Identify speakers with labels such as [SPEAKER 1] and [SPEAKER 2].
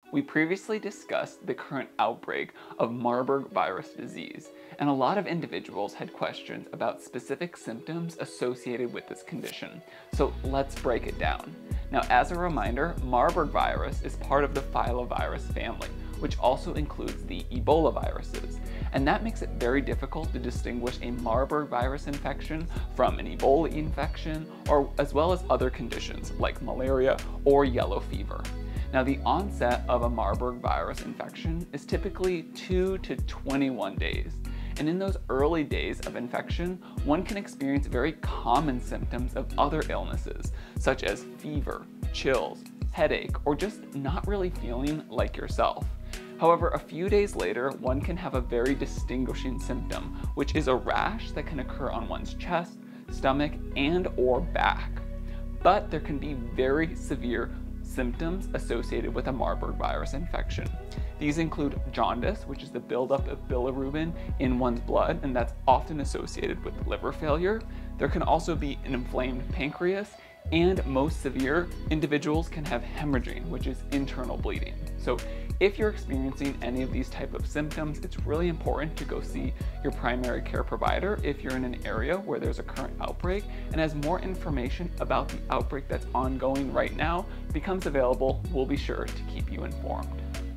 [SPEAKER 1] We previously discussed the current outbreak of Marburg virus disease, and a lot of individuals had questions about specific symptoms associated with this condition. So let's break it down. Now, as a reminder, Marburg virus is part of the filovirus family, which also includes the Ebola viruses. And that makes it very difficult to distinguish a Marburg virus infection from an Ebola infection, or as well as other conditions like malaria or yellow fever. Now, the onset of a Marburg virus infection is typically 2 to 21 days. And in those early days of infection, one can experience very common symptoms of other illnesses, such as fever, chills, headache, or just not really feeling like yourself. However, a few days later, one can have a very distinguishing symptom, which is a rash that can occur on one's chest, stomach, and/or back. But there can be very severe symptoms associated with a Marburg virus infection. These include jaundice, which is the buildup of bilirubin in one's blood, and that's often associated with liver failure. There can also be an inflamed pancreas, and most severe individuals can have hemorrhaging, which is internal bleeding. So if you're experiencing any of these type of symptoms, it's really important to go see your primary care provider if you're in an area where there's a current outbreak. And as more information about the outbreak that's ongoing right now becomes available, we'll be sure to keep you informed.